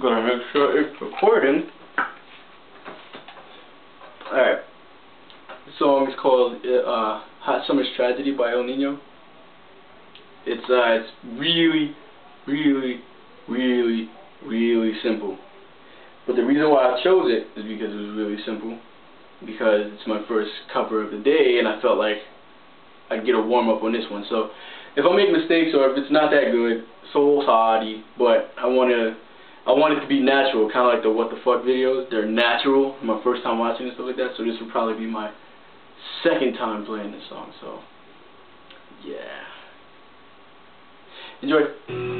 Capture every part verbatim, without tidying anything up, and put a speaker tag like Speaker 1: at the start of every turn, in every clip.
Speaker 1: Gonna make sure it's recording. Alright. The song is called uh, Hot Summer's Tragedy by Nino. It's, uh, it's really, really, really, really simple. But the reason why I chose it is because it was really simple. Because it's my first cover of the day, and I felt like I'd get a warm up on this one. So if I make mistakes or if it's not that good, so sorry. But I wanna, I want it to be natural, kind of like the What the Fuck videos. They're natural. My first time watching and stuff like that. So this will probably be my second time playing this song. So yeah, enjoy.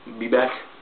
Speaker 1: be back.